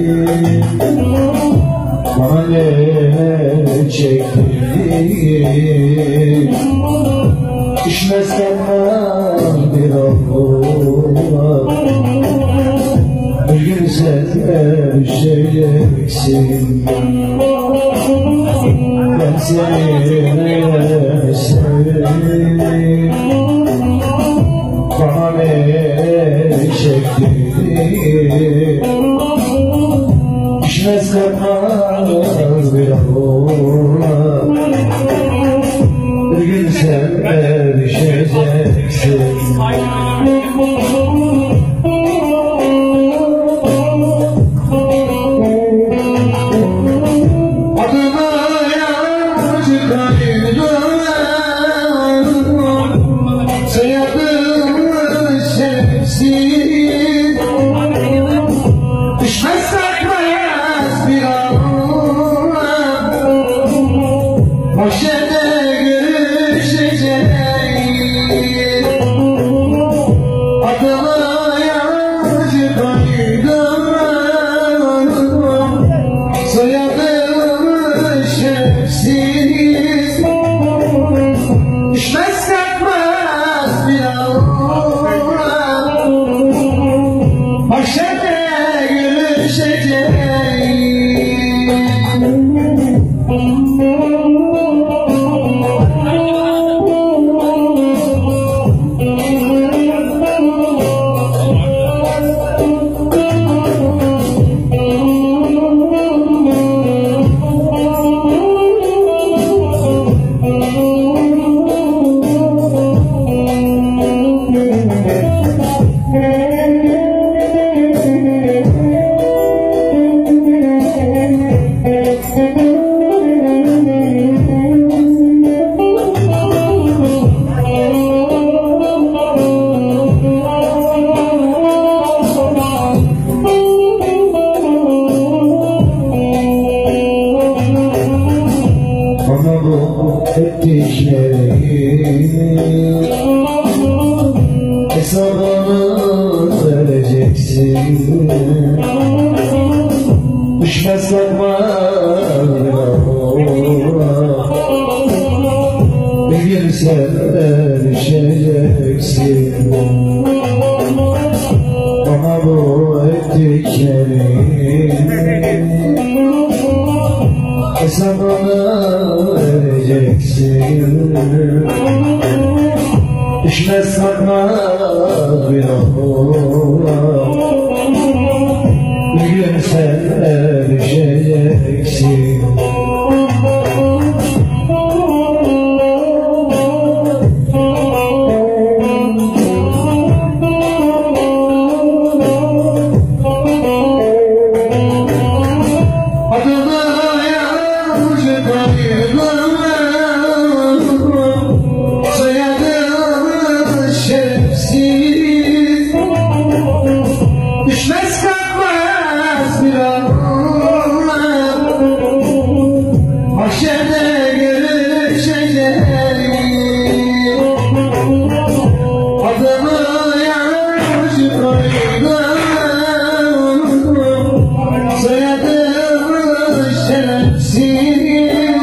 bana ne çektirdin? Düşmez kalmaz bir Allah, bir gün sen erişeceksin. Ben seni sevdim, bana ne çektirdin? Düşmez kalmaz bir Allah, bir gün sen erişeceksin. Adına yancı kaydım, soyadımı şemsin. Düşmez sakmaz bir Allah, mahşerde görüşeceğiz. Adına yancı kaydım, soyadımı şemsin. Düşmez sakmaz bir Allah, mahşerde görüşeceğiz. Bana bu ettiklerin hesabını vereceksin. Düşmez kalmaz bir gün sen erişeceksin. Bana bu ettiklerin hesabını vereceksin. Düşmez sakmaz bir Allah, bir gün sen erişeceksin. Adına yancı kaydım, soyadımı şerefsiz. Düşmez kalmaz bir Allah, mahşerde görüşeceğiz. Adını yancı kaydım, soyadımı şerefsiz.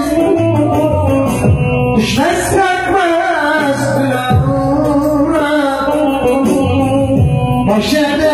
Düşmez kalmaz bir Allah, mahşerde